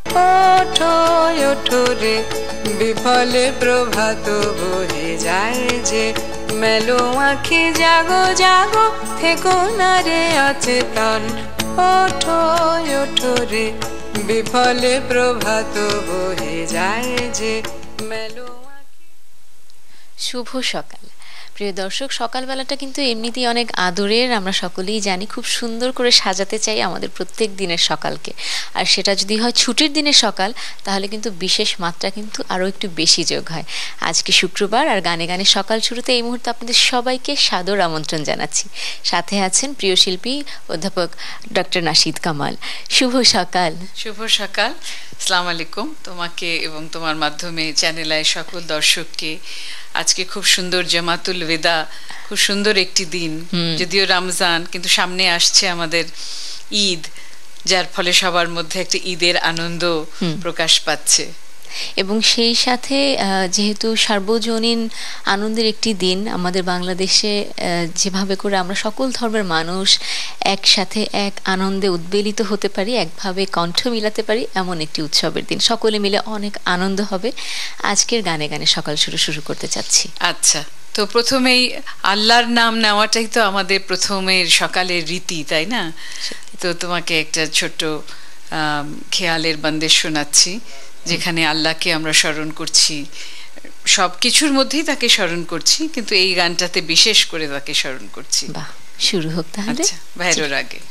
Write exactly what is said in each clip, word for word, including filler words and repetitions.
ওঠো ওঠো রে বিফলে প্রভাত বহে যায় যে, মেলো আঁখি জাগো জাগো থেকো না রে অচেতন। ওঠো ওঠো রে বিফলে প্রভাত বহে যায় যে, মেলো। শুভ সকাল প্রিয় দর্শক। সকালবেলাটা কিন্তু এমনিতেই অনেক আদরের, আমরা সকলেই জানি। খুব সুন্দর করে সাজাতে চাই আমাদের প্রত্যেক দিনের সকালকে, আর সেটা যদি হয় ছুটির দিনের সকাল তাহলে কিন্তু বিশেষ মাত্রা কিন্তু আরও একটু বেশি যোগ হয়। আজকে শুক্রবার, আর গানে গানে সকাল শুরুতে এই মুহূর্তে আপনাদের সবাইকে সাদর আমন্ত্রণ জানাচ্ছি। সাথে আছেন প্রিয় শিল্পী অধ্যাপক ডক্টর নাশিদ কামাল। শুভ সকাল। শুভ সকাল, আসসালামু আলাইকুম তোমাকে এবং তোমার মাধ্যমে চ্যানেল আই সকল দর্শককে। আজকে খুব সুন্দর জামাতুল ওয়েদা, খুব সুন্দর একটি দিন, যদিও রমজান, কিন্তু সামনে আসছে আমাদের ঈদ, যার ফলে সবার মধ্যে একটা ঈদের আনন্দ প্রকাশ পাচ্ছে। এবং সেই সাথে যেহেতু সার্বজনীন আনন্দের একটি দিন, আমাদের বাংলাদেশে যেভাবে করে আমরা সকল ধর্মের মানুষ একসাথে এক আনন্দে উদ্বেলিত হতে পারি, একভাবে কণ্ঠ মিলাতে পারি, এমন একটি উৎসবের দিন। সকলে মিলে অনেক আনন্দ হবে। আজকের গানে গানে সকাল শুরু শুরু করতে চাচ্ছি। আচ্ছা, তো প্রথমেই আল্লাহর নাম নেওয়াটাই তো আমাদের প্রথমের সকালের রীতি, তাই না? তো তোমাকে একটা ছোট্ট খেয়ালের বন্দেশ শোনাচ্ছি, যেখানে আল্লাহকে আমরা স্মরণ করছি, সব কিছুর মধ্যেই তাকে স্মরণ করছি, কিন্তু এই গানটাতে বিশেষ করে তাকে স্মরণ করছি। বাহ, শুরু হোক তাহলে। আচ্ছা, বাইরের আগে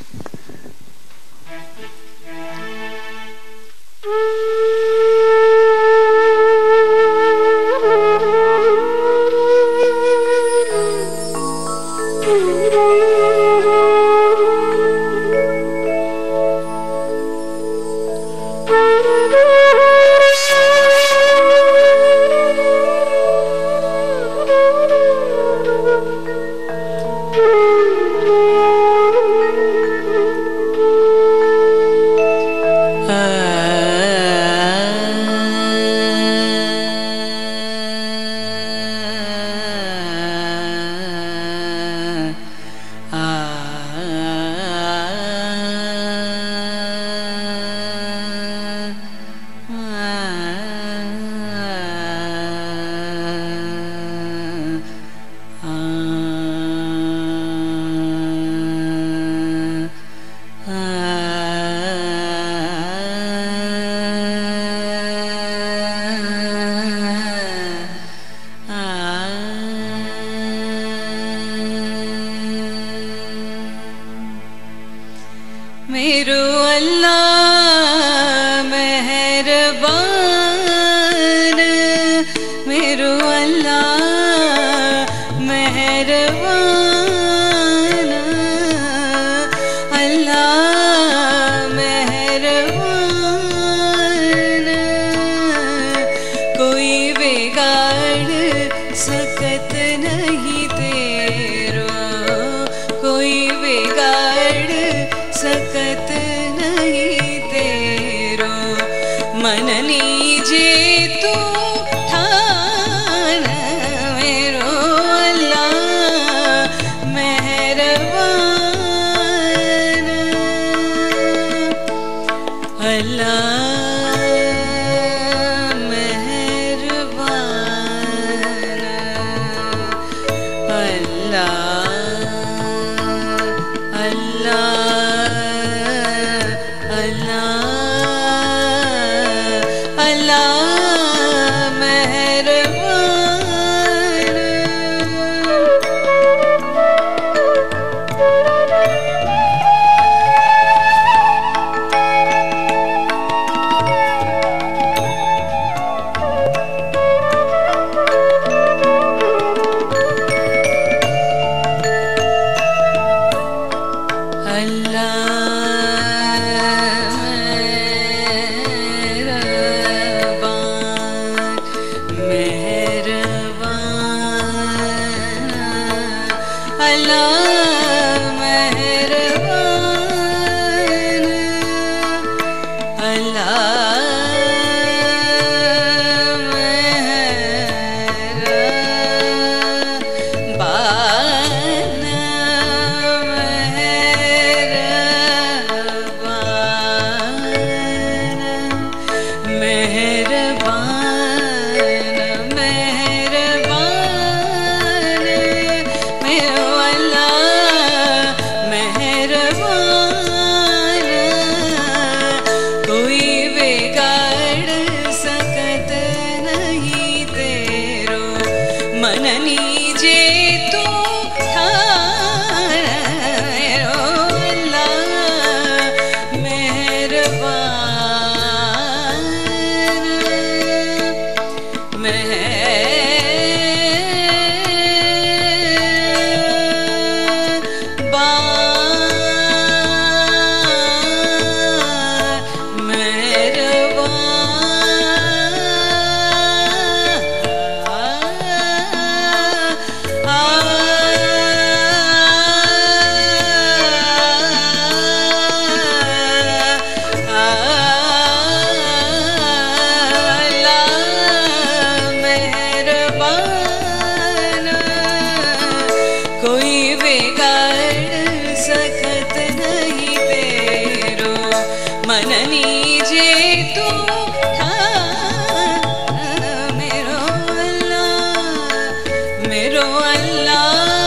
मननी जे तू मेरो अल्लाह मेरो अल्लाह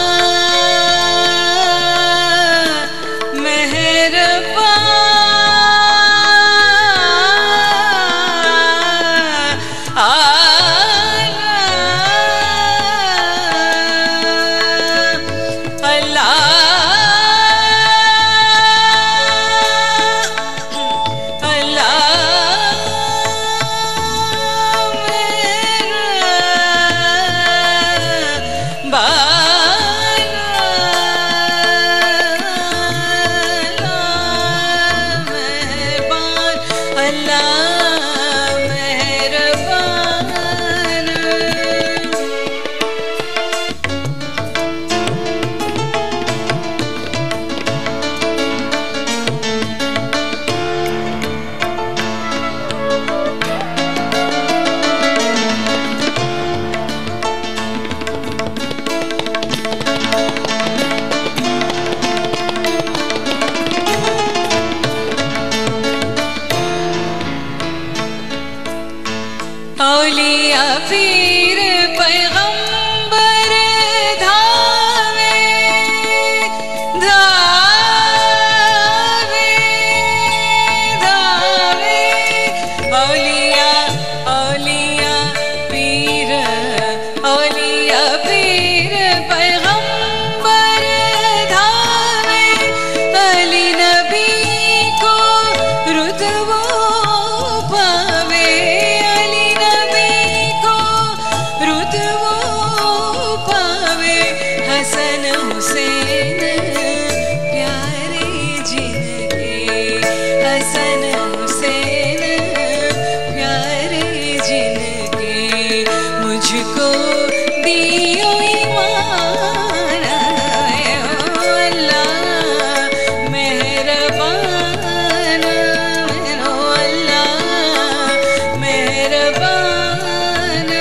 औलिया पीर पैगंबर धावे धावे धावे औलिया औलिया पीर औलिया पीर पैगंबर धावे अली नबी को रुतबा पावे हसन हुसैन प्यारे जिनके हसन हुसैन प्यारे जिनके मुझको दियो ईमान अल्लाह मेहरबान अल्लाह मेहरबान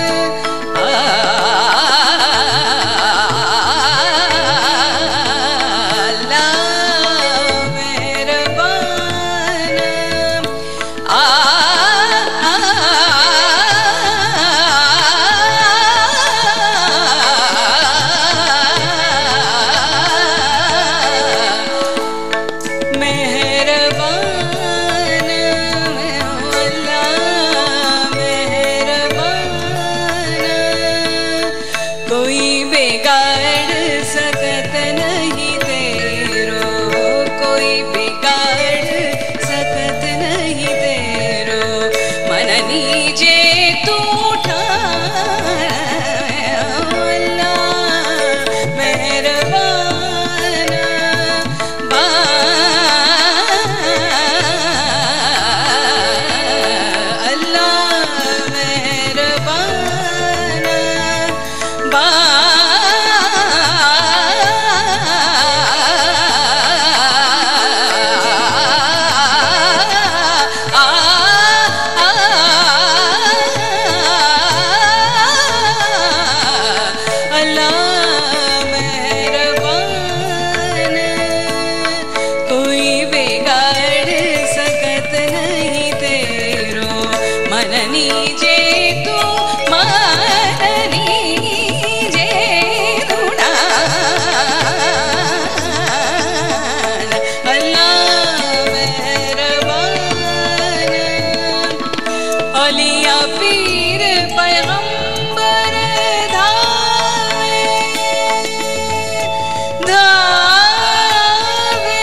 कोई बिगाड़ सकत नहीं तेरो कोई बिगाड़ सकत नहीं तेरो मननी जे तू अल्लाह मेहरबान अल्लाह मेहरबान बा मननी जे तू मननी जे दुना अल्लाह मेहरबान औलिया पीर पैगंबर धावे धावे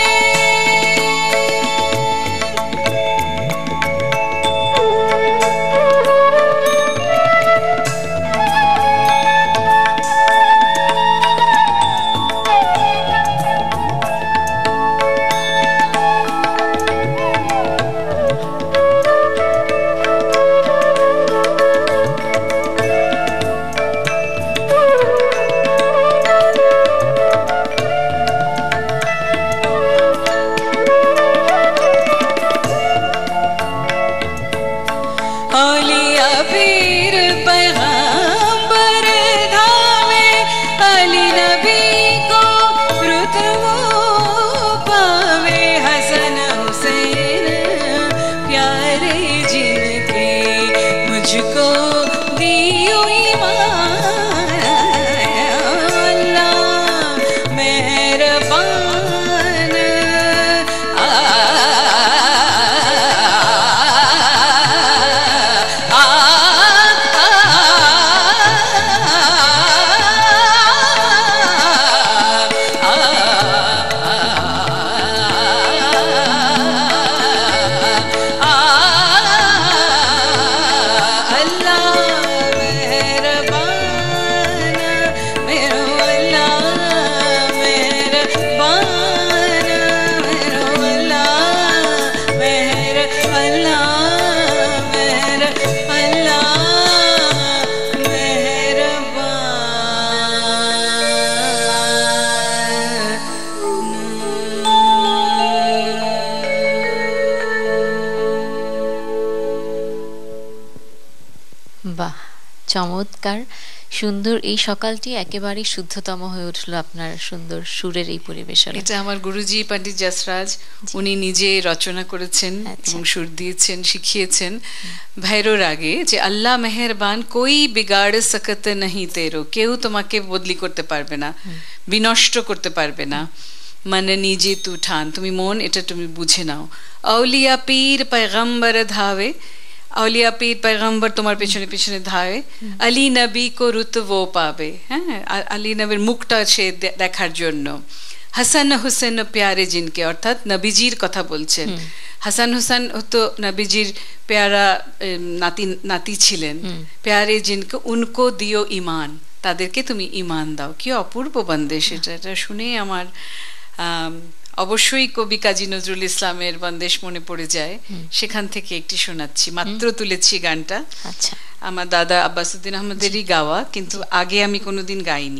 চমৎকার সুন্দর এই সকালটি একেবারেই শুদ্ধতম হয়ে উঠলো আপনার সুন্দর সুরের এই পরিবেশনে। এটা আমার গুরুজি পণ্ডিত যশরাজ, উনি নিজে রচনা করেছেন এবং সুর দিয়েছেন, শিখিয়েছেন ভৈরব রাগে যে আল্লাহ মেহেরবান কোই বিগাড় সকত নহি তেরো, কেউ তোমাকে বদলি করতে পারবে না, বিনষ্ট করতে পারবে না। মানে নিজে তু ঠান, তুমি মন এটা তুমি বুঝে নাও। আউলিয়া পীর পয়গম্বর ধাবে, আউলিয়া পীর পয়গম্বর তোমার পেছনে পেছনে ধাবে, আলী নবী কো রুত वो পাবে, হ্যাঁ আলী নবীর মুখটা সে দেখার জন্য। হাসান হুসেন প্যারে জিনকে, অর্থাৎ নবীজির কথা বলছেন। হাসান হুসেন তো নবীজির প্যারা নাতি নাতি ছিলেন। প্যারে জিনকে উনকো দিও ইমান, তাদেরকে তুমি ইমান দাও। কি অপূর্ব বন্দেশ এটা, এটা শুনে আমার অবশ্যই কবি কাজী নজরুল ইসলামের বন্দেশ মনে পড়ে যায়। সেখান থেকে একটি শোনাচ্ছি, মাত্র তুলেছি গানটা। আচ্ছা, আমার দাদা আব্বাসউদ্দিন আহমদেরই গাওয়া, কিন্তু আগে আমি কোনোদিন গাইনি।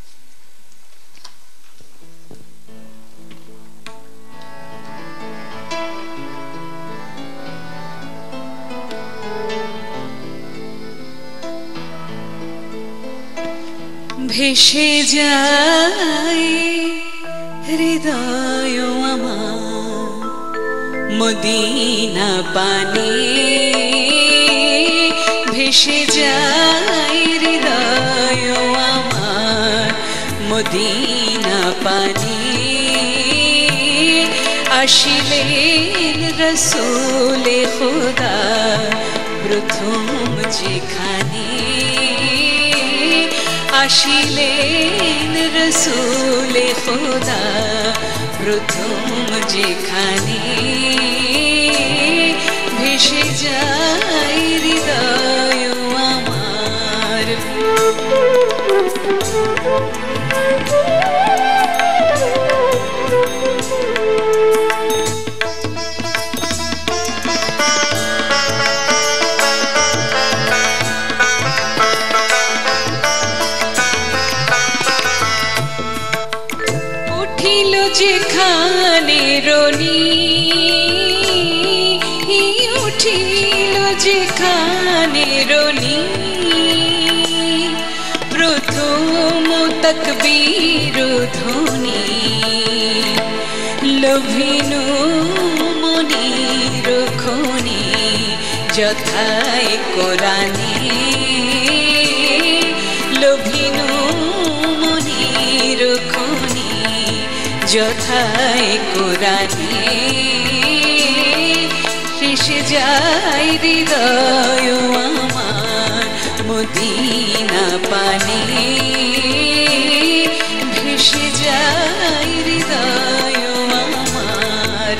ভেসে যায় হৃদয় আমার মদিনা পানে, ভেসে যায় হৃদয় আমার মদিনা পানে। আসিলেন রসুলে খুদা প্রথম যেখানে, আসিলেন রসুলে খুদা প্রথম যেখানে। ভেসে যায় হৃদয় আমার। যেখানে রনি উঠিল, যেখানে রনি প্রথম তকবীর ধ্বনি। লোভিনু মনির খনি যথায় কোরআনে, লোভিনু মনির খনি যথায় কোরআনে। ভেসে যায় হৃদয় আমার মদিনা পানে, ভেসে যায় হৃদয় আমার।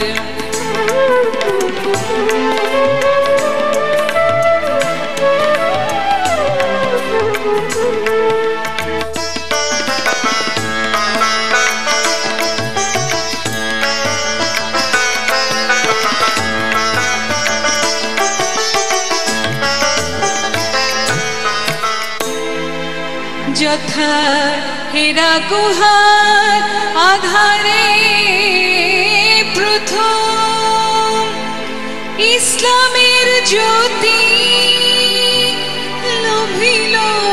যথা হেরা গুহার আধারে প্রথম ইসলামের জ্যোতি লোভিল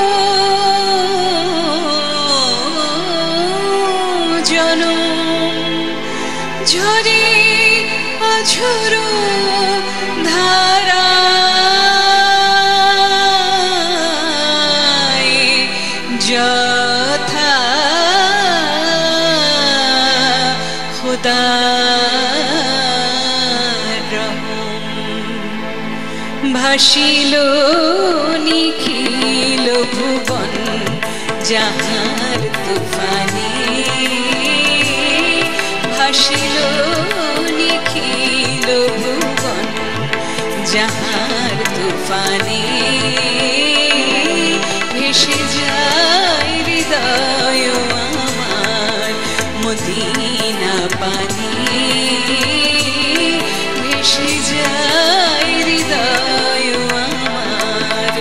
জনম। ঝরে অঝরো ধারা যথা খুদার রহম। ভাসিল নিখিল ভুবন যাহার তুফানে, ভাসিল নিখিল ভুবন যাহার তুফানে। ভেসে যায় হৃদয় আমার মদিনা পানে, ভেসে যায় হৃদয় আমার।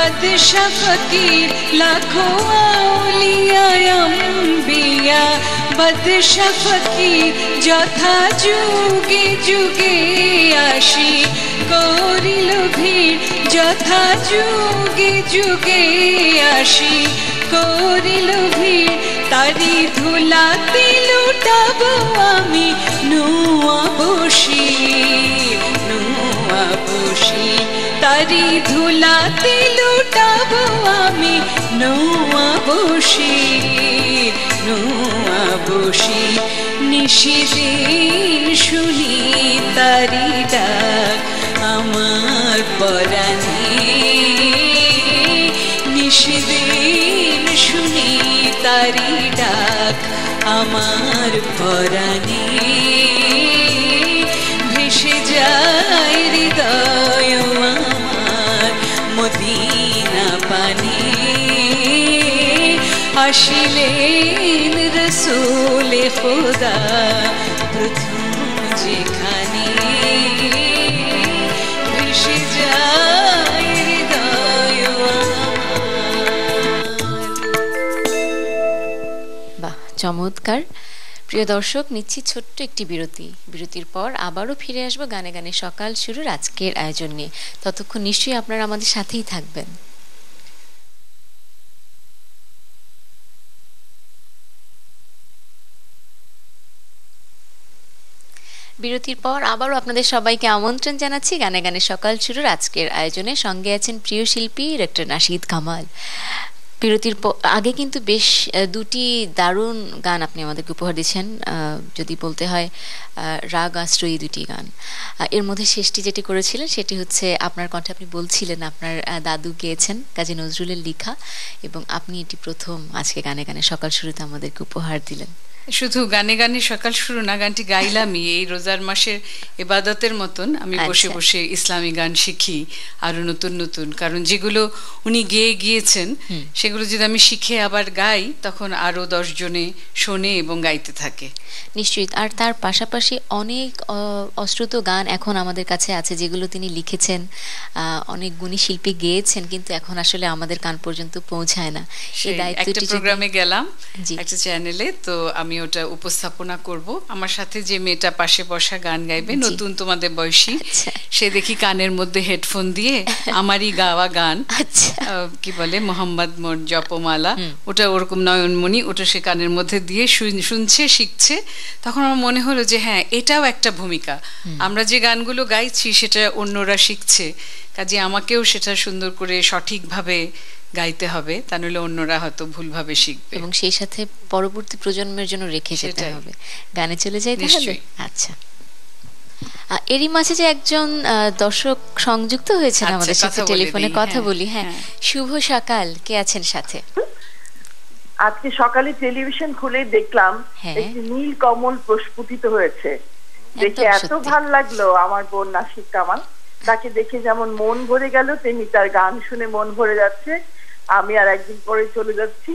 বাদশাহ ফকির লাখো আউলিয়া আম্বিয়া বাদশাহ ফকির যথা যুগে যুগে আসি করিল ভিড় যথা যুগে যুগে আসি করিল ভিড় তারি ধুলাতে লুটাবো আমি নুয়া বসি নুয়া বসি তারি ধুলাতে লুটাবো আমি নুয়া বসি নুয়া বসি নিশিদিন শুনি তারি ডাক আমার পরাণে নিশিদিন শুনি তারি ডাক আমার পরাণে ভেসে যায় হৃদয় আমার মদিনা পানে আসিলেন রসূল খোদা প্রথম যেখানে ভেসে যায় হৃদয় আমার। বাহ, চমৎকার। প্রিয় দর্শক, নিচ্ছি ছোট্ট একটি বিরতি। বিরতির পর আবারও ফিরে আসবো গানে গানে সকাল শুরুর আজকের আয়োজন নিয়ে। ততক্ষণ নিশ্চয়ই আপনারা আমাদের সাথেই থাকবেন। বিরতির পর আবারও আপনাদের সবাইকে আমন্ত্রণ জানাচ্ছি গানে গানে সকাল শুরুর আজকের আয়োজনে। সঙ্গে আছেন প্রিয় শিল্পী ডক্টর নাশিদ কামাল। বিরতির আগে কিন্তু বেশ দুটি দারুণ গান আপনি আমাদেরকে উপহার দিচ্ছেন, যদি বলতে হয় রাগ আশ্রয়ী দুটি গান। এর মধ্যে শেষটি যেটি করেছিলেন সেটি হচ্ছে আপনার কণ্ঠে, আপনি বলছিলেন আপনার দাদু গেয়েছেন কাজী নজরুলের লেখা, এবং আপনি এটি প্রথম আজকে গানে গানে সকাল শুরুতে আমাদেরকে উপহার দিলেন। শুধু গানে গানে সকাল শুরু না, গানটি গাইলামই এই রোজার মাসের ইবাদতের মতন। আমি বসে বসে ইসলামী গান শিখি আরো নতুন নতুন, কারণ যেগুলো উনি গেয়ে গিয়েছেন সেগুলো যদি আমি শিখে আবার গাই তখন আরো দশ জনে শোনে এবং গাইতে থাকে। নিশ্চয়ই। আর তার পাশাপাশি অনেক অশ্রুত গান এখন আমাদের কাছে আছে যেগুলো তিনি লিখেছেন, অনেক গুণী শিল্পী গেয়েছেন, কিন্তু এখন আসলে আমাদের কান পর্যন্ত পৌঁছায় না। এই দায়িত্বটি একটা প্রোগ্রামে গেলাম একটা চ্যানেলে, তো আমি ওটা উপস্থাপনা করব। আমার সাথে যে মেয়েটা পাশে বসা গান গাইবে, নতুন তোমাদের বয়সী, সে দেখি কানের মধ্যে হেডফোন দিয়ে আমারই গাওয়া গান, কি বলে মোহাম্মদ মোর জপমালা, ওটা ওরকম নয়নমণি, ওটা সে কানের মধ্যে দিয়ে শুনছে, শিখছে। তখন আমার মনে হলো যে হ্যাঁ, এটাও একটা ভূমিকা। আমরা যে গানগুলো গাইছি সেটা অন্যরা শিখছে, কাজে আমাকেও সেটা সুন্দর করে সঠিকভাবে গাইতে হবে, তা নইলে অন্যরা হয়তো ভুলভাবে শিখবে, এবং সেই সাথে পরবর্তী প্রজন্মের জন্য রেখে যেতে হবে। গানে চলে যাই তাহলে। আচ্ছা, এরই মাঝে যে একজন দর্শক সংযুক্ত হয়েছেন আমাদের সাথে, টেলিফোনে কথা বলি। হ্যাঁ, শুভ সকাল, কে আছেন সাথে? আজকে সকালে টেলিভিশন খুলে দেখলাম একটি নীল কমল প্রস্ফুটিত হয়েছে, দেখে এত ভাল লাগলো। আমার বোন নাশিদ কামাল, তাকে দেখে যেমন মন ভরে গেল, তেমনি তার গান শুনে মন ভরে যাচ্ছে। আমি আর একদিন পরে চলে যাচ্ছি,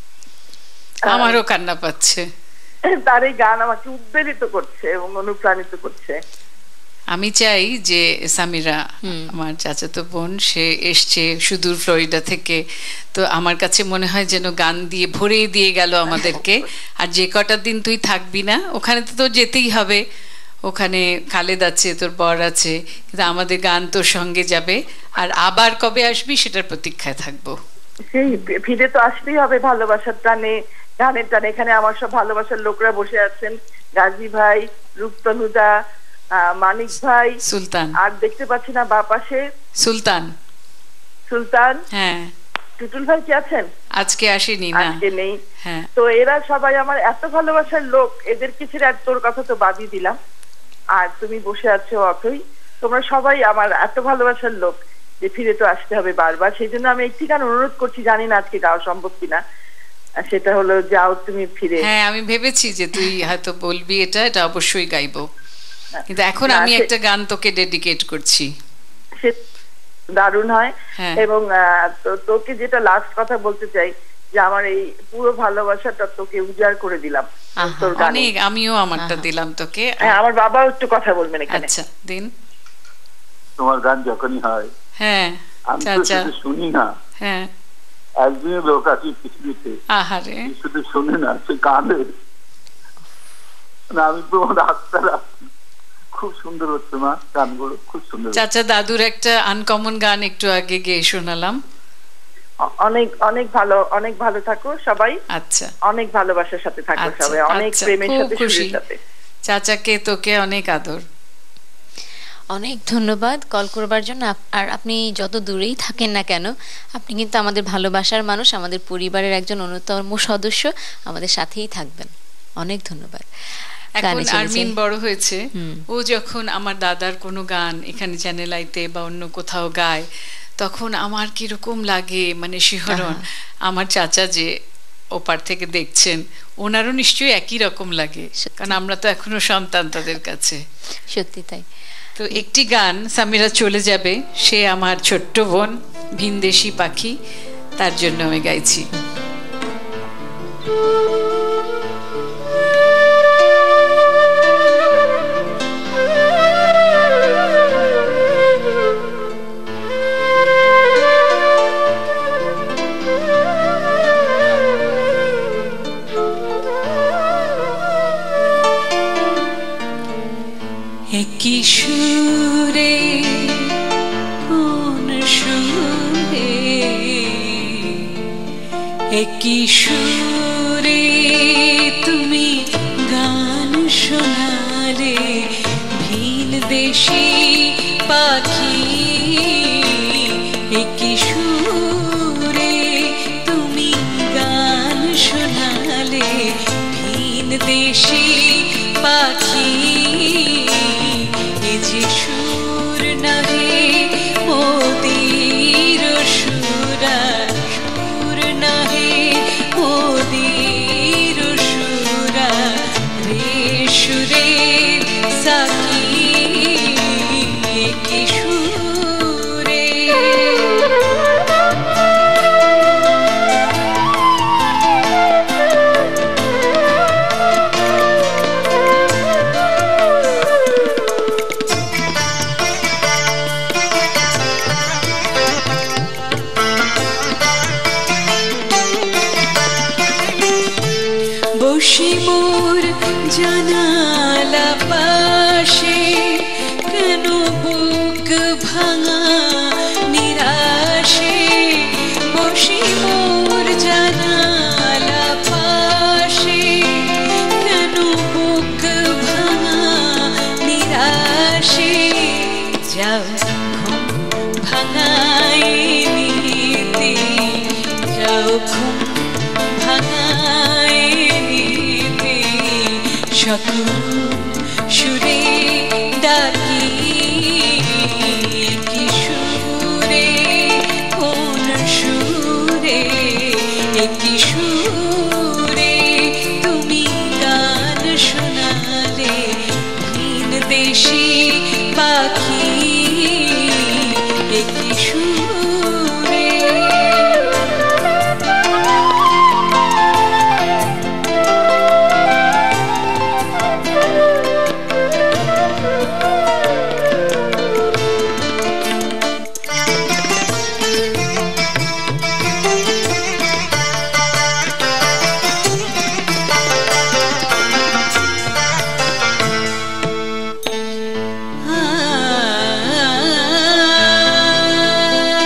আমারও কান্না পাচ্ছে। তার এই গান আমাকে উদ্বেলিত করছে এবং অনুপ্রাণিত করছে। আমি চাই যে সামিরা, আমার চাচাতো বোন, সে এসছে সুদূর ফ্লোরিডা থেকে, তো আমার কাছে মনে হয় যেন গান দিয়ে ভরে দিয়ে গেল আমাদেরকে। আর যে কটা দিন তুই থাকবি না ওখানে, তো তোর যেতেই হবে। ওখানে খালেদ আছে, তোর বর আছে, কিন্তু আমাদের গান তোর সঙ্গে যাবে। আর আবার কবে আসবি সেটার প্রতীক্ষায় থাকবো। সেই ফিরে তো আসতেই হবে ভালোবাসার টানে, গানের টানে। এখানে আমার সব ভালোবাসার লোকরা বসে আছেন, গাজী ভাই, রূপতনুদা, মানিক ভাই, সুলতান, আর দেখতে পাচ্ছি না বা পাশে সুলতান সুলতান হ্যাঁ, টুটুল ভাই কি আছেন? আজকে আসেনি না, আজকে নেই। হ্যাঁ, তো এরা সবাই আমার এত ভালোবাসার লোক, এদেরকে ছেড়ে আর তোর কথা তো বাদই দিলাম, আর তুমি বসে আছো অথই। তোমরা সবাই আমার এত ভালোবাসার লোক যে ফিরে তো আসতে হবে বারবার। সেই জন্য আমি একটি গান অনুরোধ করছি, জানি না আজকে গাওয়া সম্ভব কিনা, সেটা হলো যাও তুমি ফিরে। হ্যাঁ, আমি ভেবেছি যে তুই হয়তো বলবি এটা, এটা অবশ্যই গাইবো, কিন্তু এখন আমি একটা গান তোকে ডেডিকেট করছি। দারুণ হয়। এবং তোকে যেটা লাস্ট কথা বলতে চাই, যে আমার এই পুরো ভালোবাসাটা তোকে উজাড় করে দিলাম তোর গানে। আমিও আমারটা দিলাম তোকে। আমার বাবাও একটু কথা বলবেন এখানে। আচ্ছা, দিন। তোমার গান যখনই হয়, হ্যাঁ আমি তো শুনি না, হ্যাঁ, একদিনের লোক আছে পৃথিবীতে আহারে শুধু শুনে না, সে কাঁদে। আমি তো রাস্তা রাস্তা খুব সুন্দর হচ্ছে মা, গানগুলো খুব সুন্দর। চাচা দাদুর একটা আনকমন গান একটু আগে গিয়ে শোনালাম। অনেক অনেক ভালো, অনেক ভালো থাকো সবাই। আচ্ছা, অনেক ভালোবাসার সাথে থাকো আচ্ছা, সবাই, অনেক আচ্ছা, প্রেমের খুব সাথে, খুশি। সুরের সাথে। চাচাকে তোকে অনেক আদর। অনেক ধন্যবাদ কল করবার জন্য। আপ- আর আপনি যত দূরেই থাকেন না কেন, আপনি কিন্তু আমাদের ভালোবাসার মানুষ, আমাদের পরিবারের একজন অন্যতম সদস্য, আমাদের সাথেই থাকবেন। অনেক ধন্যবাদ। এখন গানে চলে আরমিন যাই। বড় হয়েছে, হুম। ও যখন আমার দাদার কোনো গান এখানে চ্যানেল আইতে বা অন্য কোথাও গায়, তখন আমার কিরকম লাগে, মানে শিহরণ। আমার চাচা যে ওপার থেকে দেখছেন, ওনারও নিশ্চয়ই একই রকম লাগে, সত্যি। কারণ আমরা তো এখনো সন্তান তাদের কাছে। সত্যি তাই। তো একটি গান সামিরা চলে যাবে, সে আমার ছোট্ট বোন, ভিনদেশি পাখি, তার জন্য আমি গাইছি। একই সুরে কোন সুরে, একই সুরে তুমি গান শোনালে, ভিন দেশি পাখি। একই সুরে তুমি গান শোনালে, ভিন দেশি পাখি। এ যে সুর নাহে মোদির সুরা, সুর নাহে মোদির সুরা, রে সুরে সাকি। কি সুরে বসে মোর জানালা পাশে, কেন বুক ভাঙা নিরাশে। বসে মোর জানালা পাশে, কেন বুক ভাঙা নিরাশে। যাও ঘুম ভাঙাই নিতে, যাও ঘুম ভাঙাই নিতে, সকল সুরে ডাকি। কি সুরে কোন সুরে, কি সুরে তুমি গান শোনালে, ভিন দেশি পাখি। কি সুরে আ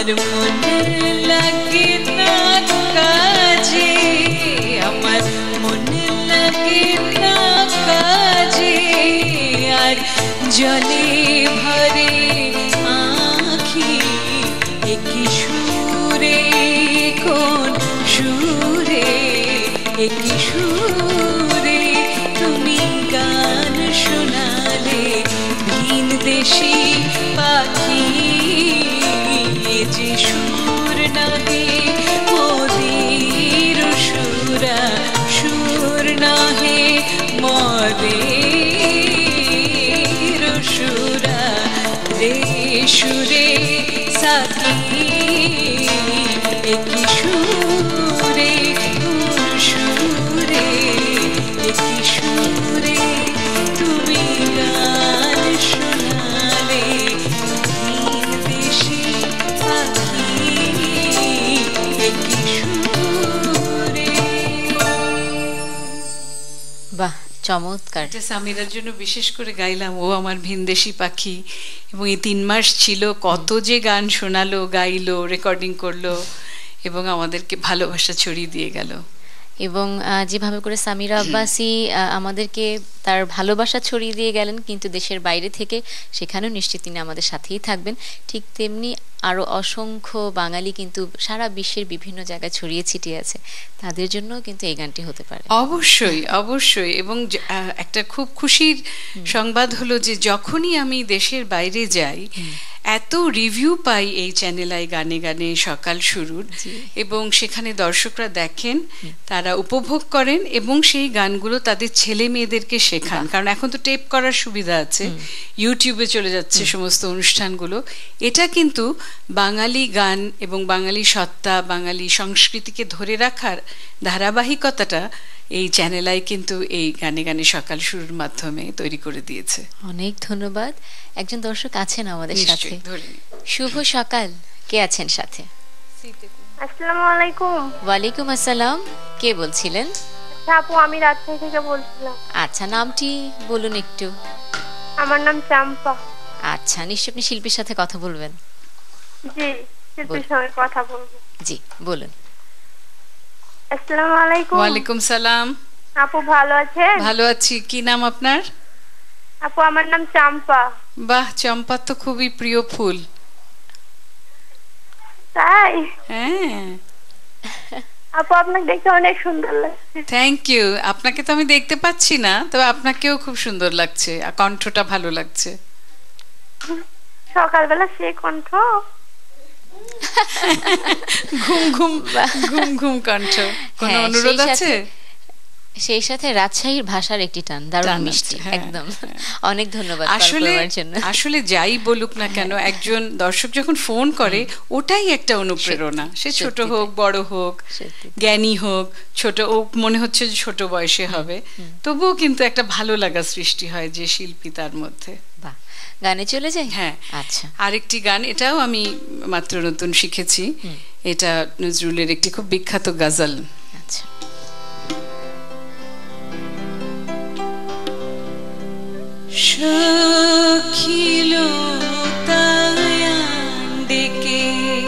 আমার মনে লাগে না কাজে, আমার মনে লাগে না কাজে, আর জলে ভরে আঁখি একই সুরে, কোন সুরে একই সুরে তুমি গান শোনালে, ভিন দেশি পাখি যে সুর নাহে মোদের সুরা, সুর নাহে মোদের সুরা, রে সুরে সাথী একই সুরে, সুরে একই সুরে তুমি গান শোনালে, ভিন দেশে পাখি একই সুরে। বাহ, চমৎকার। এটা সামিরার জন্য বিশেষ করে গাইলাম, ও আমার ভিনদেশি পাখি, এবং এই তিন মাস ছিল, কত যে গান শোনালো, গাইলো, রেকর্ডিং করলো এবং আমাদেরকে ভালোবাসা ছড়িয়ে দিয়ে গেল। এবং যেভাবে করে সামিরা আব্বাসী আমাদেরকে তার ভালোবাসা ছড়িয়ে দিয়ে গেলেন, কিন্তু দেশের বাইরে থেকে, সেখানেও নিশ্চিত তিনি আমাদের সাথেই থাকবেন, ঠিক তেমনি আরও অসংখ্য বাঙালি কিন্তু সারা বিশ্বের বিভিন্ন জায়গায় ছড়িয়ে ছিটিয়ে আছে, তাদের জন্য কিন্তু এই গানটি হতে পারে। অবশ্যই অবশ্যই। এবং একটা খুব খুশির সংবাদ হলো যে যখনই আমি দেশের বাইরে যাই, এত রিভিউ পাই এই চ্যানেল আই গানে গানে সকাল শুরুর, এবং সেখানে দর্শকরা দেখেন, তারা উপভোগ করেন এবং সেই গানগুলো তাদের ছেলে মেয়েদেরকে শেখান, কারণ এখন তো টেপ করার সুবিধা আছে, ইউটিউবে চলে যাচ্ছে সমস্ত অনুষ্ঠানগুলো। এটা কিন্তু বাঙালি গান এবং বাঙালি সত্তা, বাঙালি সংস্কৃতিকে ধরে রাখার ধারাবাহিকতাটা এই চ্যানেল আই কিন্তু এই গানে গানে সকাল শুরুর মাধ্যমে তৈরি করে দিয়েছে। অনেক ধন্যবাদ। একজন দর্শক আছেন আমাদের সাথে, শুভ সকাল, কে আছেন সাথে? আসসালামু আলাইকুম। ওয়ালাইকুম আসসালাম, কে বলছিলেন? আপু, আমি রাজশাহী থেকে বলছিলাম। আচ্ছা, নামটি বলুন একটু। আমার নাম চাম্পা। আচ্ছা, নিশ্চয়ই আপনি শিল্পীর সাথে কথা বলবেন। জি, শিল্পীর সঙ্গে কথা বলবো। জি, বলুন। আসসালামু আলাইকুম। ওয়ালাইকুম সালাম। আপু, ভালো আছেন? ভালো আছি। কি নাম আপনার? আপু, আমার নাম চাম্পা। বাহ, চম্পা তো খুবই প্রিয় ফুল। তাই? হ্যাঁ আপু, আপনাকে দেখতে অনেক সুন্দর লাগছে। Thank you. আপনাকে তো আমি দেখতে পাচ্ছি না, তবে আপনাকেও খুব সুন্দর লাগছে, আর কণ্ঠটা ভালো লাগছে। সকালবেলা সে কণ্ঠ, ঘুম ঘুম ঘুম ঘুম কণ্ঠ। কোনো অনুরোধ আছে? সেই সাথে রাজশাহীর ভাষার একটি টান, দারুণ মিষ্টি, একদম। অনেক ধন্যবাদ। আসলে আসলে যাই বলুক না কেন, একজন দর্শক যখন ফোন করে, ওটাই একটা অনুপ্রেরণা, সে ছোট হোক বড় হোক, জ্ঞানী হোক ছোট, ও মনে হচ্ছে যে ছোট বয়সে হবে, তবুও কিন্তু একটা ভালো লাগা সৃষ্টি হয় যে শিল্পী তার মধ্যে। বাহ, গানে চলে যাই। হ্যাঁ, আচ্ছা, আরেকটি গান, এটাও আমি মাত্র নতুন শিখেছি, এটা নজরুলের একটি খুব বিখ্যাত গজল। আচ্ছা। সখিলো তায়ান ডেকে,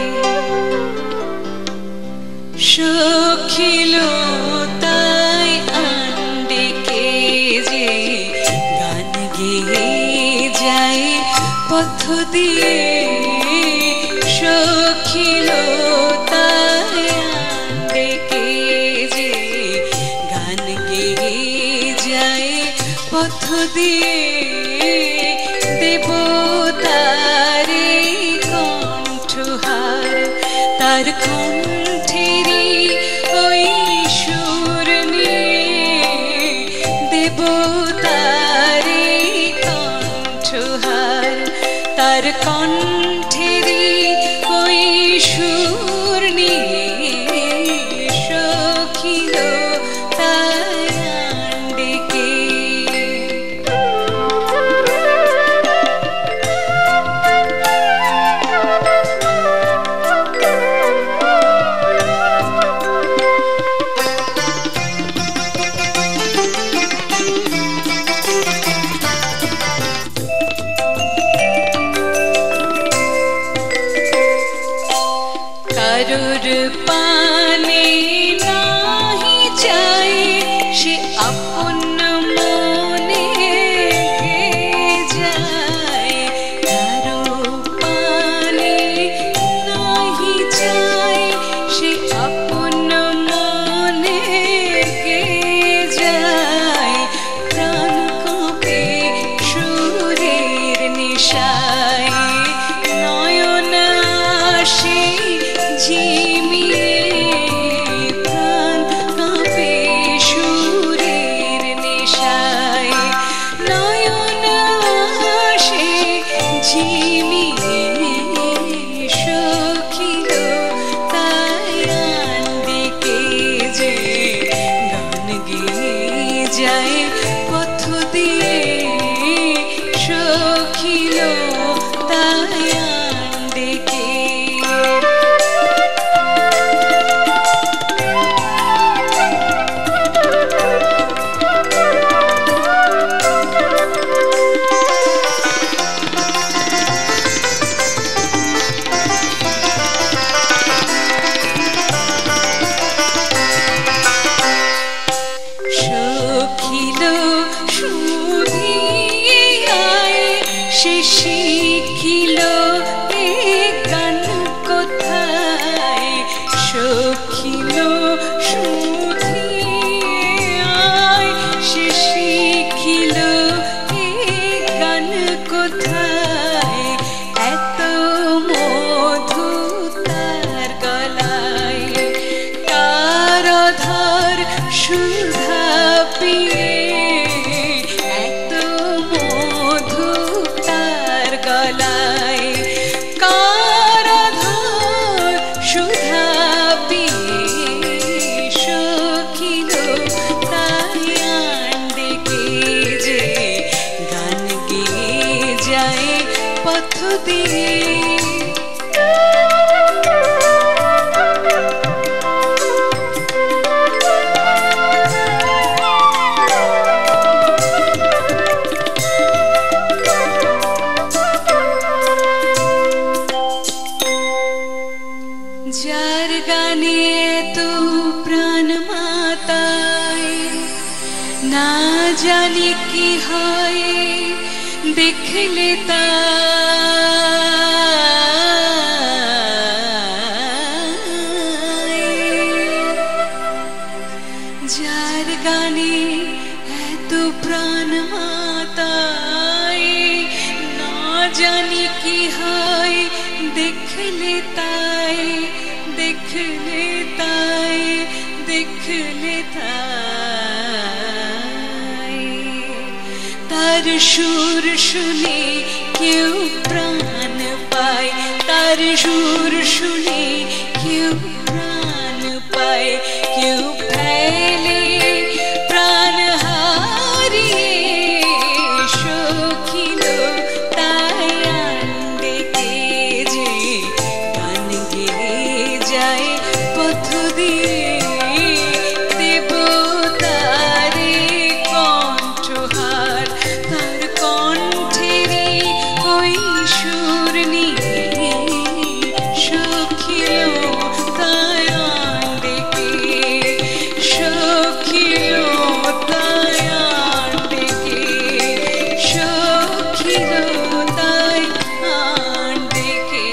সখিলো তাই আন ডেকে, যে গান গেয়ে যায় পথ দিয়ে, সখিলো তায়ান ডেকে, যে গান গেয়ে যায় পথ দিয়ে, দেবতারে কণ্ঠহার, তার কণ্ঠেরই ওই সুর নিয়ে, দেবতারে কণ্ঠহার, তার কণ্ঠেরই ওই সুর নিয়ে, সখিলো তায়ান ডেকে। কারুর পানে নাহি চাই সে আপন মনে যায় কারো পানে নাহি চাই সে আপন মনে যায় প্রাণ কাঁপে সুরের নিশায় নয়ন আসে ঝিমিয়ে প্রাণ কাঁপে সুরের নিশায় নয়ন আসে ঝিমিয়ে সখিল তাই আন্দিকে যে গান গেয়ে যায় পথ দিয়ে সখিল তাই আন্দিকে সখিল শুধিয়ে আয় সে শিখিল এ গান কোথায় সখিল শুধিয়ে আয় সে শিখিল এ গান কোথায় এত মধু তার গলায় কার ধর সুধা পিয়ে এত মধু তার গলায় কার ধর সুধা পিয়ে সখিল তাই আন্দিকে যে গান গেয়ে যায় পথ দিয়ে যার গানে তো প্রাণ মাতায় না জানি কি হয় দেখলে তাই যার গানে এত প্রাণ মাতায় না জানি কি হয় দেখলে তাই দেখলে তাই দেখলে তাই তার সুর শুনে কেউ প্রাণ পায় তার সুর শুনে কেউ প্রাণ পায় কেউ ফেলে প্রাণ হারিয়ে সখিল তাই আন্দিকে যে গান গেয়ে যায় পথ দিয়ে দেবতারে কণ্ঠহার তার কণ্ঠেরই ওই সুর নিয়ে সখিল তাই আন্দিকে সখিল তাই আন্দিকে সখিল তাই আন্দিকে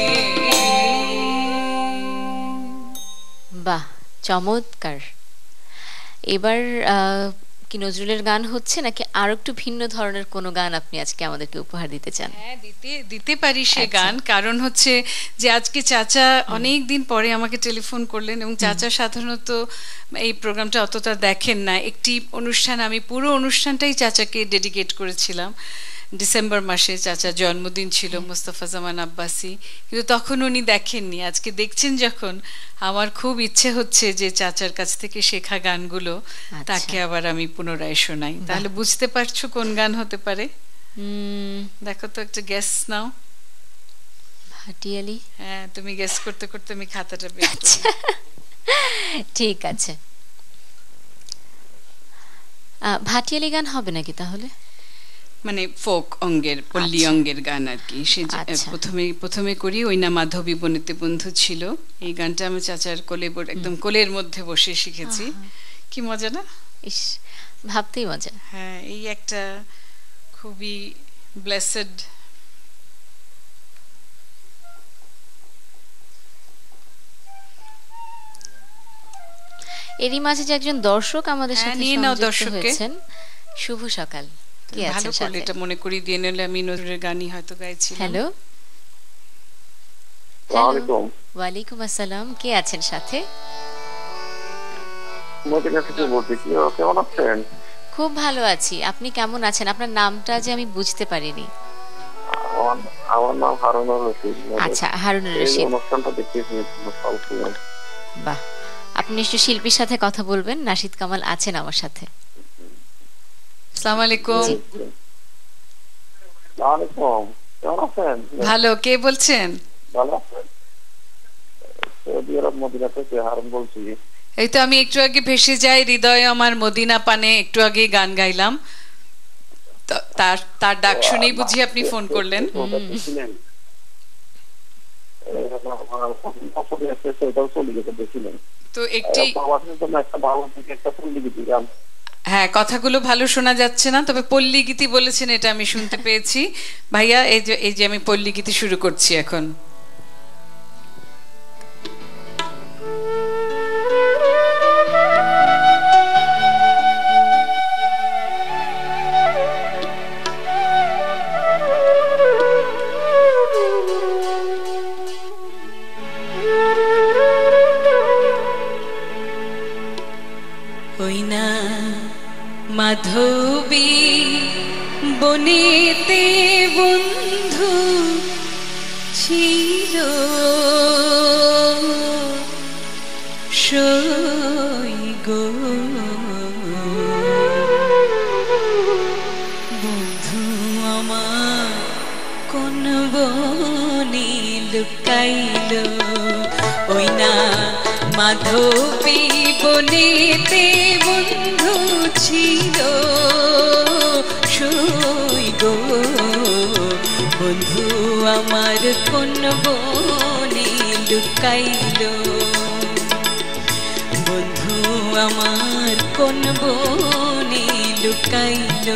বাহ, চমৎকার। এবার আহ, কি নজরুলের গান হচ্ছে নাকি আর একটু ভিন্ন ধরনের কোনো গান আপনি আজকে আমাদেরকে উপহার দিতে চান? হ্যাঁ, দিতে দিতে পারি সে গান। কারণ হচ্ছে যে আজকে চাচা অনেক দিন পরে আমাকে টেলিফোন করলেন এবং চাচা সাধারণত এই প্রোগ্রামটা অতটা দেখেন না। একটি অনুষ্ঠান, আমি পুরো অনুষ্ঠানটাই চাচাকে ডেডিকেট করেছিলাম। ডিসেম্বর মাসে চাচার জন্মদিন ছিল, মোস্তফা জামান আব্বাসি, কিন্তু তখন উনি দেখেননি। আজকে দেখছেন যখন, আমার খুব ইচ্ছে হচ্ছে যে চাচার কাছ থেকে শেখা গানগুলো তাকে আবার আমি পুনরায় শোনাই। তাহলে বুঝতে পারছো কোন গান হতে পারে? দেখো তো, একটা গেস নাও। ভাটিয়ালি? হ্যাঁ, তুমি গেস করতে করতে আমি খাতাটা বের করি। ঠিক আছে, ভাটিয়ালি গান হবে নাকি তাহলে? মানে ফোক অঙ্গের পল্লী আচ্ছা। অঙ্গের গান আর কি। সে যে- আচ্ছা। প্রথমে প্রথমে করি ওই না মাধবী বনেতে বন্ধু ছিল, এই গানটা আমি চাচার কোলে ব- একদম কোলের মধ্যে বসে শিখেছি। কি মজা না? ইস, ভাবতেই মজা। হ্যাঁ, এই একটা খুবই ব্লেসেড। এরই মাঝে যে একজন দর্শক আমাদের হ্যাঁ, সাথে নিয়ে নাও সংযুক্ত দর্শককে। হয়েছেন। শুভ সকাল, কে ভালো আছেন করলে সাথে? এটা মনে করিয়ে দিয়ে নিলে আমি নজরুলের গানই হয়তো গাইছিলাম। হ্যালো, ওয়ালাইকুম। ওয়ালাইকুম আসসালাম, কে আছেন সাথে? মদিনা থেকে বলছি, কি কেমন আছেন? খুব ভালো আছি, আপনি কেমন আছেন? আপনার নামটা যে আমি বুঝতে পারিনি। আমার আমার নাম হারুনুর রশিদ। আচ্ছা, হারুনুর এই রশিদ। অনুষ্ঠানটা দেখতেছি সবসময়। বাহ, আপনি নিশ্চয়ই শিল্পীর সাথে কথা বলবেন। নাশিদ কামাল আছেন আমার সাথে। আসসালামু আলাইকুম। ওয়ালাইকুম, কেমন আছেন? ভালো, কে বলছেন? ভালো আছেন? সৌদি আরব মদিনা থেকে হারুন বলছি। এই তো আমি একটু আগে ভেসে যাই হৃদয় আমার মদিনা পানে একটু আগে গান গাইলাম, তো তার তার ডাক শুনেই বুঝি আপনি ফোন করলেন। ওটা দেখছিলেন? এই আমার পছন্দ আছে, সেটাও চলে গেছে, দেখছিলেন? তো একটি প্রবাসীদের জন্য একটা ভালো দিকে একটা পল্লী গীতি গান। হ্যাঁ, কথাগুলো ভালো শোনা যাচ্ছে না, তবে পল্লী গীতি বলেছেন এটা আমি শুনতে পেয়েছি। ভাইয়া, এই যে এই যে আমি পল্লী গীতি শুরু করছি এখন। ওই না মাধবী বনেতে বন্ধু ছিল, সই গো বন্ধু আমার কোন বনে লুকাইল। ওই না মাধবী বনেতে বন্ধু ছিল, সই গো বন্ধু আমার কোন বনে লুকাইল। বন্ধু আমার কোন বনে লুকাইল।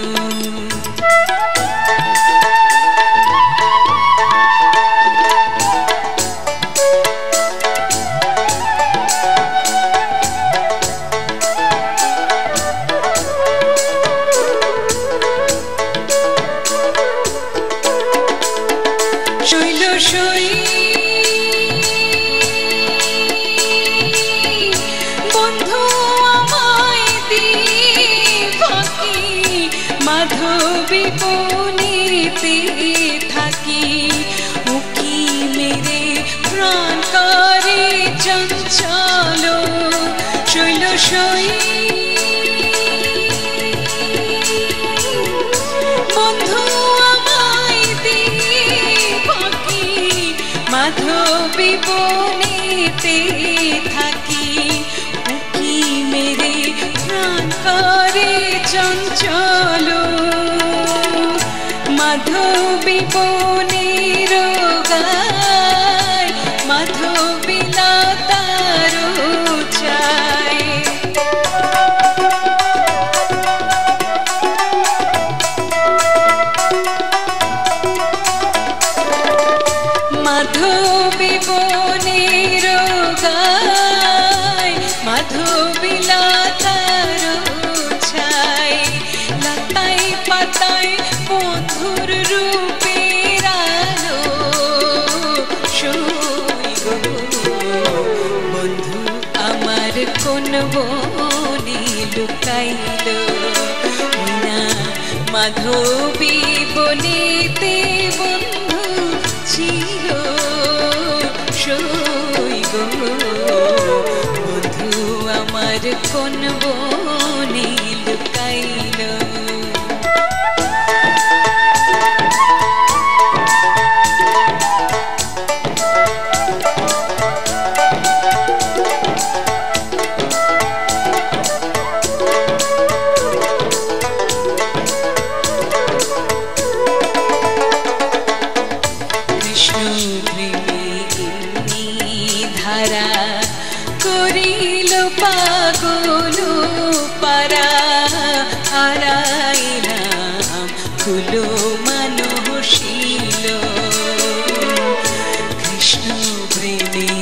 শৈল সই বন্ধু আমায় দিবাকি, মাধবী বনেতে থাকি। উকি মেরে প্রাণ করে চঞ্চল, শৈল সই বন্ধু আমায় দিবাকি, মাধবী বনেতে থাকি। উকি মেরে প্রাণ করে চঞ্চল, মাধবী বনের গায় মাধবী লতার চায়। মাধবী বনের গায় মাধবী লতার ছায়। লতায় পাতায় বন্ধুর রূপের আলো, সই গো বন্ধু আমার কোন বনে লুকাইল। না মাধবী বনেতে বন্ধু ছিল, সই গো বন্ধু আমার কোন বনে লুকাইল। করিল পাগল পারা হারাইলাম কুল মানসিল কৃষ্ণ প্রেমে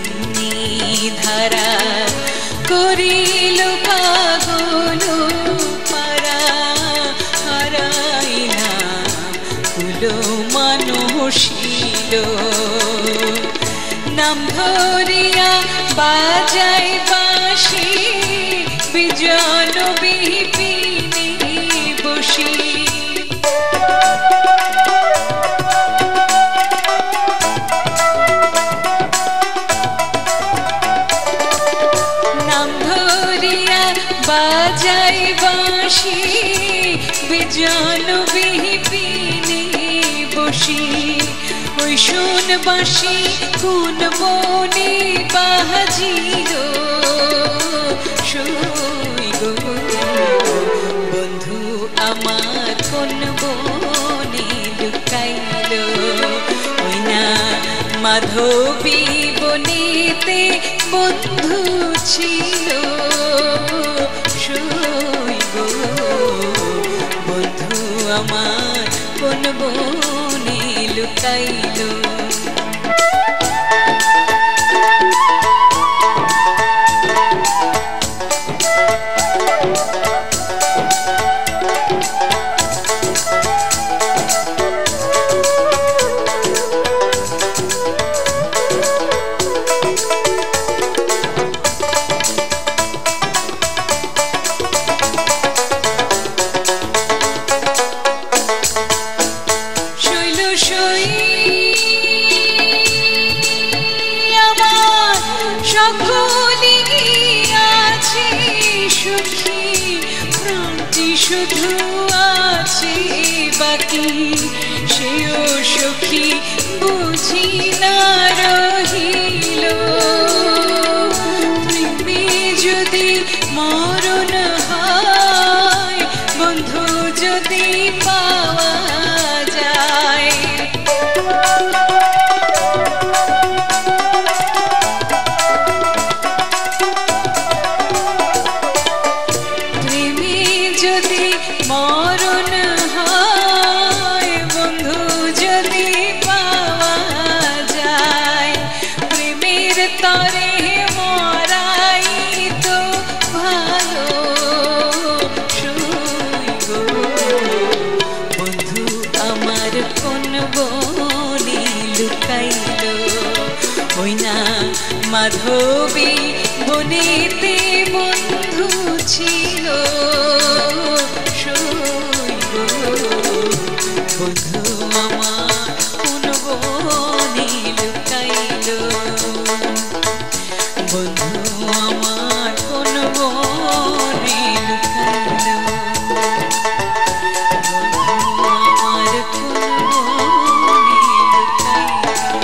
ধারা করিল পাগল পারা হারাইলাম কুল মানসিল নাম ধরিয়া বাজাই বাঁশি বিজন বিপিনে বসি নাম ধরিয়া বাজাই বাঁশি বিজন বিপিনে বসি ওই শুন বাঁশি কোন বনে বাজিল শুই গো বন্ধু আমার কোন বনে লুকাইল ওই না মাধবী বনেতে বন্ধু ছিল শুই গো বন্ধু আমার কোন বনে লুকাইল শুধু আছে বাকি সেও সখী বুঝি না রহিল প্রেমে যদি মরণ হয় বন্ধু যদি পাওয়া যায় মরণ হয় বন্ধু যদি পাওয়া যায় প্রেমের তরে মরাই তো ভালো শুই গো বন্ধু আমার কোন বনে লুকাইল ওই না মাধবী বনেতে বন্ধু ছিল বন্ধু আমার কোন বনে লুকাইল বন্ধু আমার কোন বনে লুকাইল বন্ধু আমার কোন বনে লুকাইল।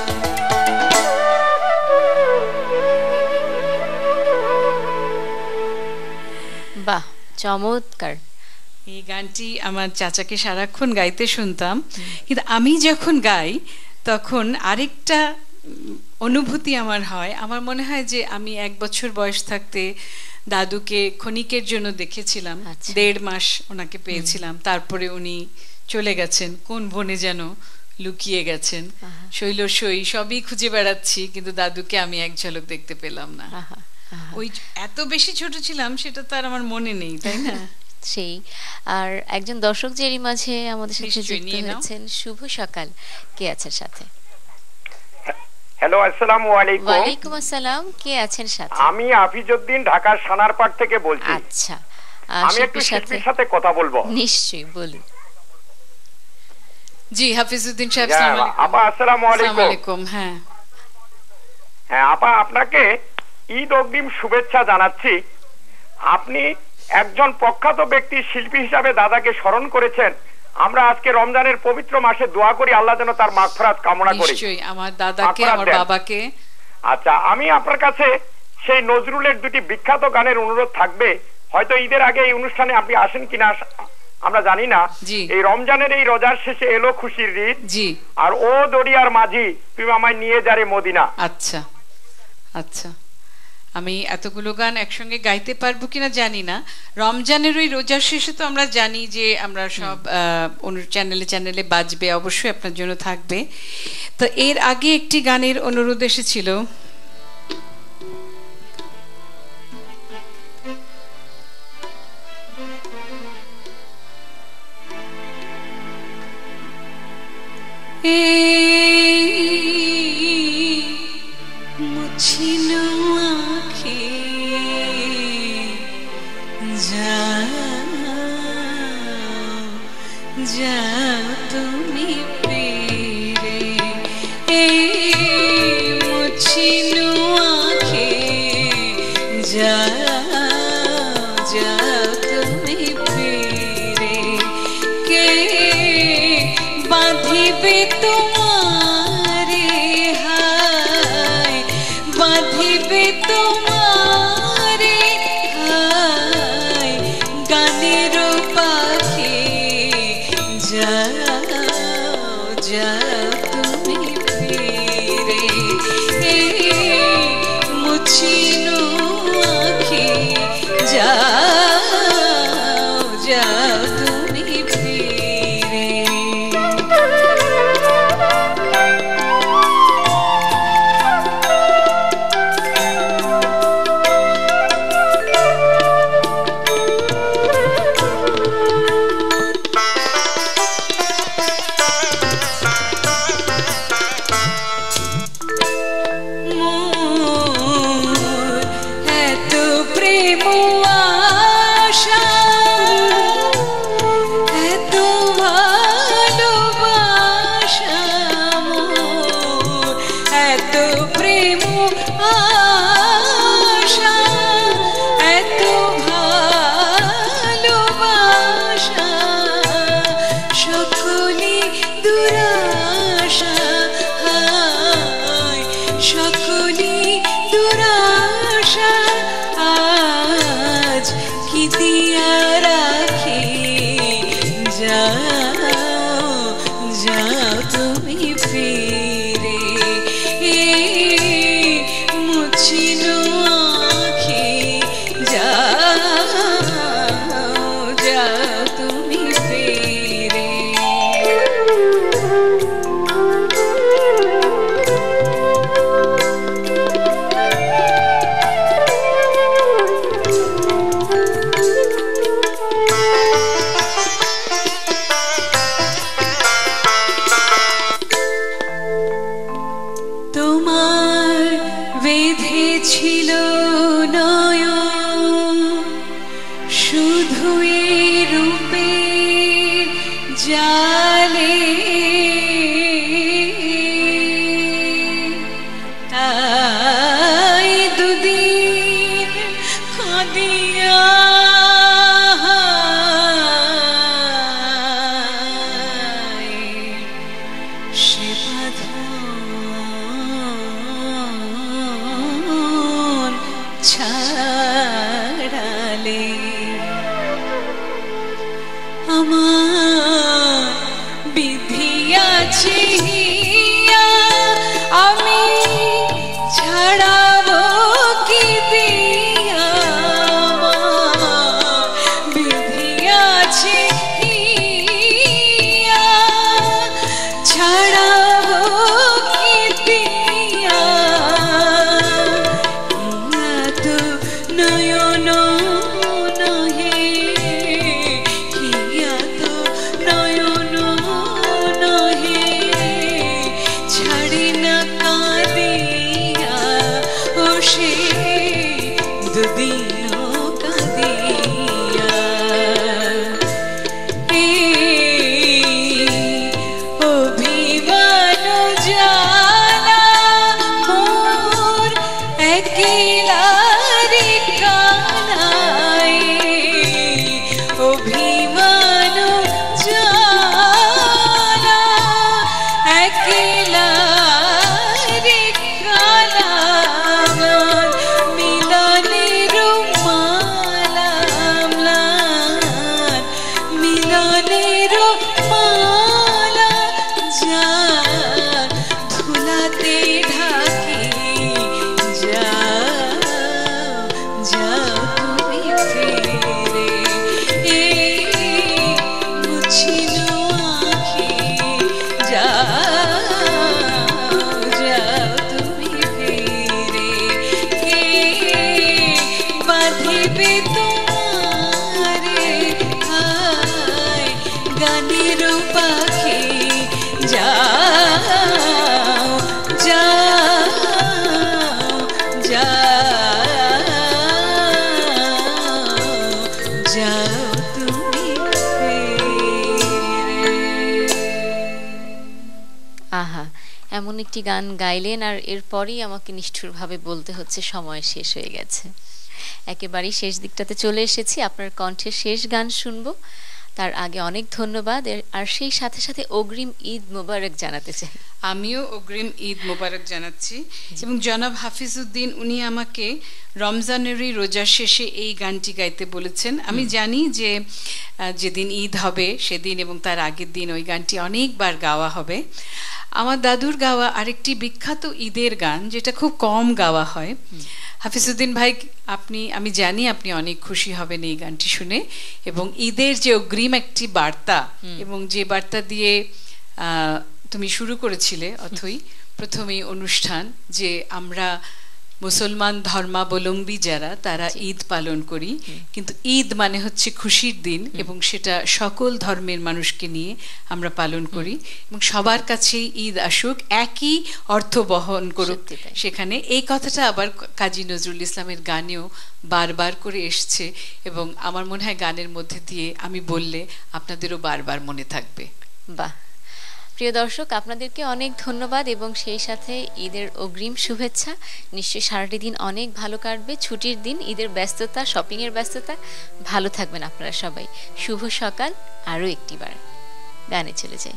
বাহ, চমৎকার। এই গানটি আমার চাচাকে সারাক্ষণ গাইতে শুনতাম, কিন্তু আমি যখন গাই তখন আরেকটা অনুভূতি আমার হয়। আমার মনে হয় যে আমি এক বছর বয়স থাকতে দাদুকে ক্ষণিকের জন্য দেখেছিলাম, দেড় মাস ওনাকে পেয়েছিলাম, তারপরে উনি চলে গেছেন, কোন বনে যেন লুকিয়ে গেছেন, শৈল সই সবই খুঁজে বেড়াচ্ছি, কিন্তু দাদুকে আমি এক ঝলক দেখতে পেলাম না। ওই এত বেশি ছোট ছিলাম সেটা তো আর আমার মনে নেই, তাই না? সেই আর একজন দর্শক যে এরই মাঝে আমাদের সাথে যুক্ত হয়েছেন, শুভ সকাল, কে আছেন সাথে? হ্যালো, আসসালামু আলাইকুম। ওয়ালাইকুম আসসালাম, কে আছেন সাথে? আমি হাফিজউদ্দিন, ঢাকার সানারপাড় থেকে বলছি। আচ্ছা, আমি একটু শিল্পীর সাথে কথা বলবো। নিশ্চয়ই, বলুন। জি হাফিজউদ্দিন সাহেব, আসসালামু আলাইকুম। আপা আসসালামু আলাইকুম। হ্যাঁ হ্যাঁ আপা, আপনাকে ঈদ অগ্রিম শুভেচ্ছা জানাচ্ছি। আপনি একজন প্রখ্যাত ব্যক্তি, শিল্পী হিসাবে দাদাকে স্মরণ করেছেন। আমরা আজকে রমজানের পবিত্র মাসে দোয়া করি আল্লাহ যেন তার মাগফিরাত কামনা করি। নিশ্চয়ই, আমার দাদাকে, আমার বাবাকে। আচ্ছা, আমি আপনার কাছে সেই নজরুলের দুটি বিখ্যাত গানের অনুরোধ থাকবে। হয়তো ঈদের আগে এই অনুষ্ঠানে আপনি আসেন কিনা আমরা জানি না। এই রমজানের এই রোজার শেষে এলো খুশির ঈদ, জি, আর ও দরিয়ার মাঝি তুমি আমায় নিয়ে যারে মদিনা। আচ্ছা আচ্ছা আমি এতগুলো গান একসঙ্গে গাইতে পারবো কিনা জানি না। রমজানের ওই রোজার শেষে তো আমরা জানি যে আমরা সব চ্যানেলে চ্যানেলে বাজবে, অবশ্যই আপনার জন্য থাকবে। তো এর আগে একটি গানের অনুরোধ এসেছিল, মুছিনো আঁখি যাও যাও তুমি ফিরে, মুছিনো আঁখি যাও যাও তুমি ফিরে, কে বাঁধিবে তোমারে হায়, বাঁধিবে তোমারে হায়, গানের পাখি যাও যাও তুমি ফিরে, মুছিনো আঁখি যাও যাও তুমি ফিরে। এত প্রেম আশা, এত ভালোবাসা, এত প্রেম আশা, এত ভালোবাসা, সকলি দুরাশা, সকলি দুরাশা, আজ কি দিয়া রাখি যাও যাও তুমি ফিরে, মুছিনো আঁখি যাও যাও তুমি ফিরে। তোমার বেঁধেছিল নয়ন শুধু এই রূপের জালে, তাই দুদিন কাঁদিয়া সে বাঁধন ছাড়ালে, আমার বিধি আছে হিয়া, আমি ছাড়াবো কি দিয়া, আমার বিধি আছে হিয়া, ছাড়াবো কি দিয়া, তো নয়ন নহে, হিয়া তো নয়ন নহে, ছাড়ি না কাঁদিয়া ও সে দুদিন কাঁদিয়া, অভিমান জানা মোর একলারি কানাই, অভিমান জানা একলারি কানা, মিলনের একটি গান গাইলেন আর এরপরেই আমাকে নিষ্ঠুরভাবে বলতে হচ্ছে সময় শেষ হয়ে গেছে। একেবারেই শেষ দিকটাতে চলে এসেছি, আপনার কণ্ঠের শেষ গান শুনবো। তার আগে অনেক ধন্যবাদ, আর সেই সাথে সাথে অগ্রিম ঈদ মোবারক জানাতে চাই। আমিও অগ্রিম ঈদ মোবারক জানাচ্ছি। এবং জনাব হাফিজউদ্দিন উনি আমাকে রমজানেরই রোজার শেষে এই গানটি গাইতে বলেছেন। আমি জানি যে যেদিন ঈদ হবে সেদিন এবং তার আগের দিন ওই গানটি অনেকবার গাওয়া হবে। আমার দাদুর গাওয়া আরেকটি বিখ্যাত ঈদের গান যেটা খুব কম গাওয়া হয়। হাফিজউদ্দিন ভাই, আপনি, আমি জানি আপনি অনেক খুশি হবেন এই গানটি শুনে, এবং ঈদের যে অগ্রিম একটি বার্তা এবং যে বার্তা দিয়ে আহ তুমি শুরু করেছিলে অথই প্রথমেই অনুষ্ঠান, যে আমরা মুসলমান ধর্মাবলম্বী যারা তারা ঈদ পালন করি, কিন্তু ঈদ মানে হচ্ছে খুশির দিন এবং সেটা সকল ধর্মের মানুষকে নিয়ে আমরা পালন করি এবং সবার কাছেই ঈদ আসুক, একই অর্থ বহন করুক সেখানে। এই কথাটা আবার কাজী নজরুল ইসলামের গানেও বারবার করে এসছে এবং আমার মনে হয় গানের মধ্যে দিয়ে আমি বললে আপনাদেরও বারবার মনে থাকবে। বাহ, প্রিয় দর্শক, আপনাদেরকে অনেক ধন্যবাদ এবং সেই সাথে ঈদের অগ্রিম শুভেচ্ছা। নিশ্চয়ই সারাটি দিন অনেক ভালো কাটবে, ছুটির দিন, ঈদের ব্যস্ততা, শপিংয়ের ব্যস্ততা। ভালো থাকবেন আপনারা সবাই। শুভ সকাল। আরও একটিবার গানে চলে যাই।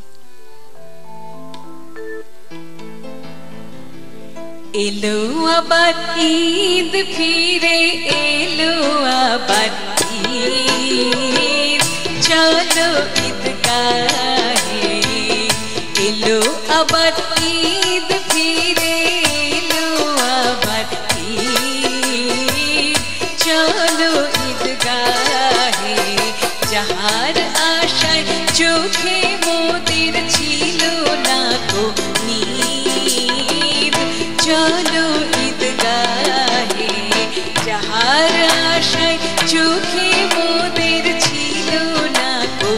এলো আবার ঈদ ফিরে এলো আবার ঈদ, চলো ঈদ গাহে। এলো আবার ঈদ ফিরে এলো আবার ঈদ, চলো ঈদ গাহে। যাহার আশায় চোখে মোদের ছিল না গো নীদ, চলো ঈদ গাহে। যাহার আশায় চোখে মোদের ছিল না গো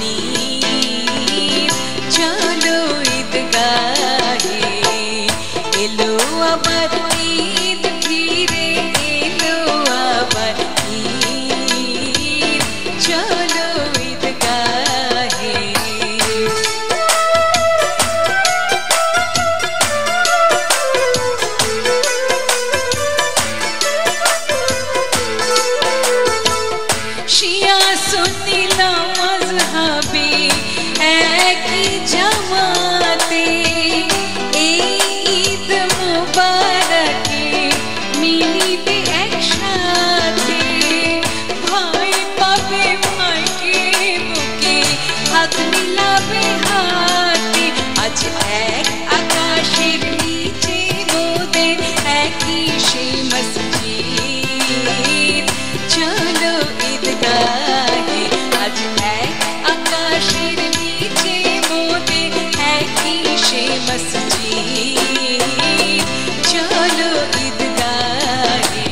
নীদ, চলো ঈদ গাহে। এলো আবার ঈদ ফিরে এলো আবার ঈদ, চলো ঈদ গাহে। শিয়া সুন্নি মাযহাবি একই জামাতে, এই ঈদ মুবারকে মিলিবে একসাথে। ভাই পাবে ভাইকে বুকে, হাত মিলাবে হাতে। আজ এক আকাশের নিচে মোদের একই সে মসজিদ, চলো ঈদ গাহে। আজ এক আকাশের নিচে মোদের একই সে মসজিদ, চলো ঈদ গাহে।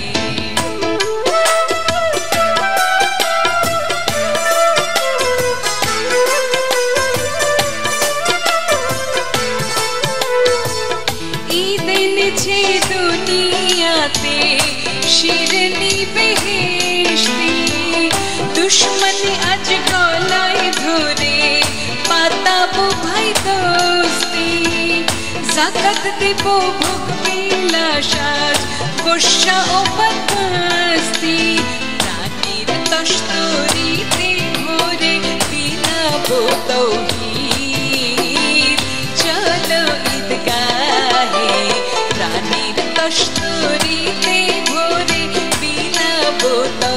ঈদ এনেছে দুনিয়াতে শিরনি বেহেশতি, দুশ্মনী আজ গলায় ধরে পাতাবো ভাই দোস্তি। যাকাত দেব ভোগ বিলাসাজ গোসা ও বদমাস্তি, প্রাণীর তস্তরিতে ভরে বিলাবো তৌহিদ, চলো ঈদ গাহে। প্রাণীর তস্তরিতে ভরে বিলাবো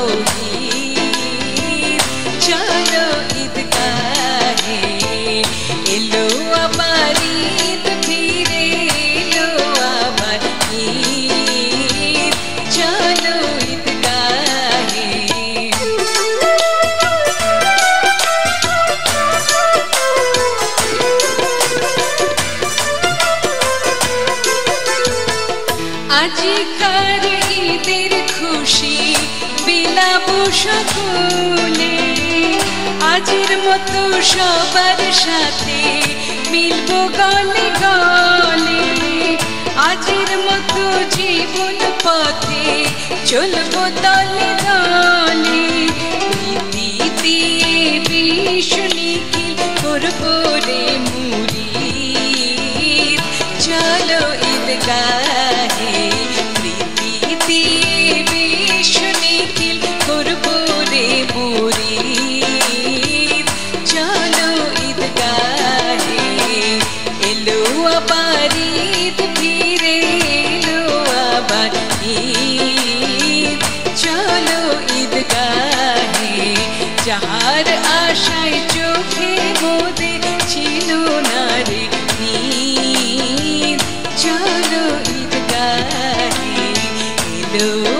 তৌহিদ, চলো ঈদ গাহে। এলো আবার ঈদ ফিরে এলো আবার ঈদ, চলো ঈদ গাহে। আজিকার ঈদের খুশি বিলাবো সকলে, আজির মতো সবার সাথে মিলবো গলে গলে। আজির মতো জীবন পথে চলবো দলে দলে, নীতি দিয়ে বিষ্ণু নিখিল করবো রে মুরিদ, চলো ভালো